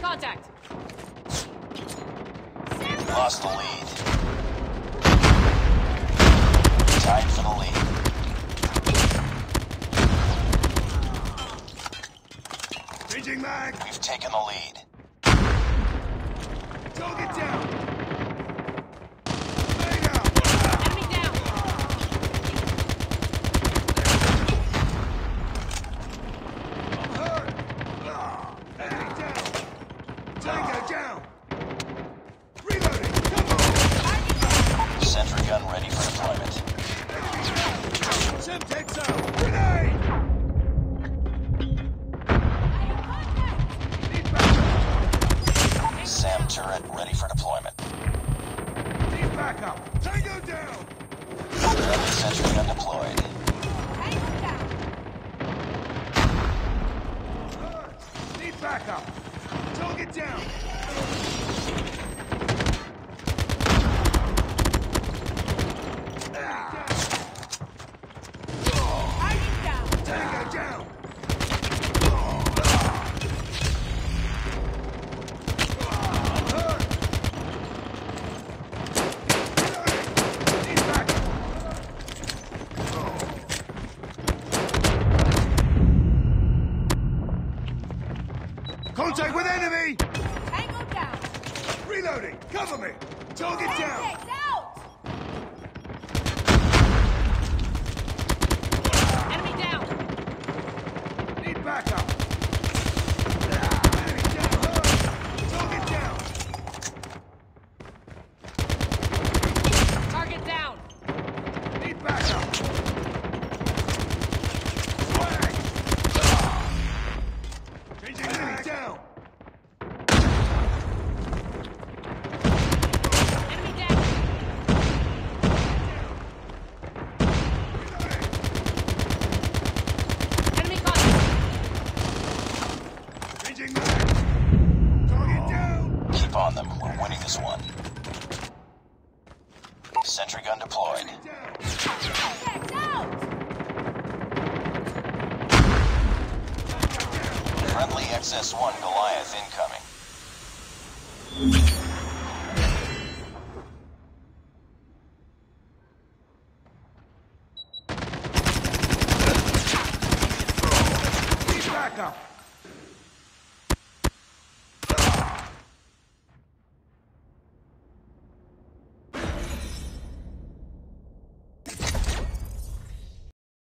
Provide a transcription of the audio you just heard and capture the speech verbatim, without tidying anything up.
contact. Lost the lead. Tied for the lead. Changing mag. We've taken the lead. Target down. Enemy down. I'm hurt. Enemy down. Tango down. Reloading. Come on. Sentry gun ready for deployment. Semtex out. Grenade. Need backup. SAM turret ready for deployment. Need backup. Tango down. Friendly sentry gun deployed. Hurt. Need backup. Target down. Tango down. Hurt. Need backup. Contact with enemy! Tango down. Reloading! Cover me! Target down! Six out. Enemy down. Need backup! Enemy down! Hurt. Target down! Target down. Need backup! Flag! Changing enemy down! Enemy down. Enemy contact. Changing mag! Target down! Keep on them. We're winning this one. Sentry gun deployed. Enemy down! Six out. Friendly X S one Goliath incoming. Need backup!